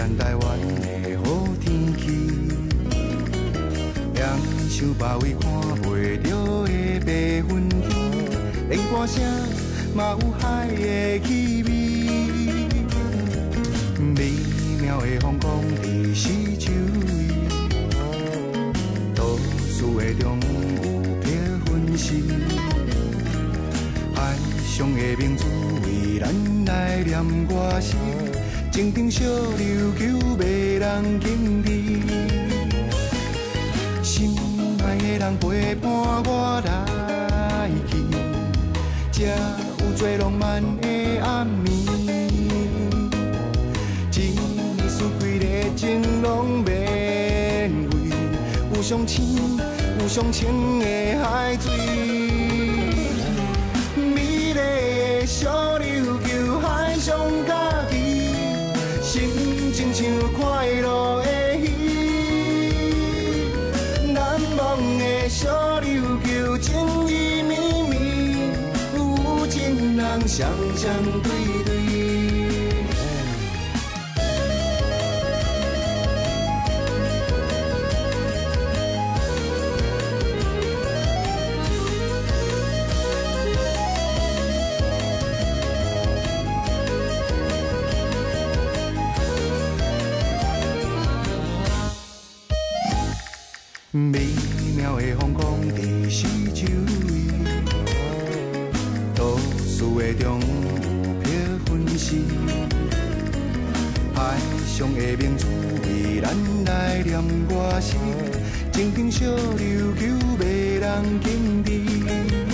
咱台湾的好天气，连想别位看袂到的白云天，连歌声嘛有海的气味。美妙的风光伫四周围，都市的中有别分时，海上的明珠为咱来念歌诗，情长小琉球袂人经历，心爱的人陪伴我来去，才有最浪漫的暗暝。一丝几个情拢免费，有上深有上清的海水，美丽的小琉球海上佳期，心情像快乐的鱼，难忘的小琉球情意绵绵，有情人双双对对。美妙的风光伫四周围，都市的中有别分时，海上的明珠为咱来念歌诗，情长小琉球袂人经历，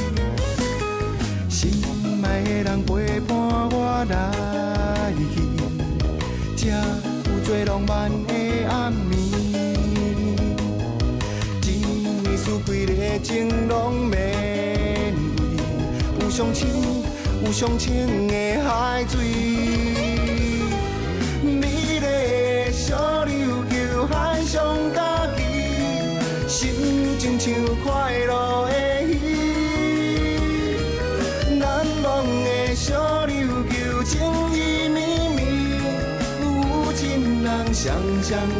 心爱的人陪伴我来去，才有最浪漫的暗暝。几个情拢免费，有上深有上清的海水，美丽的小琉球海上佳期，心情像快乐的鱼，难忘的小琉球情意绵绵，有情人双双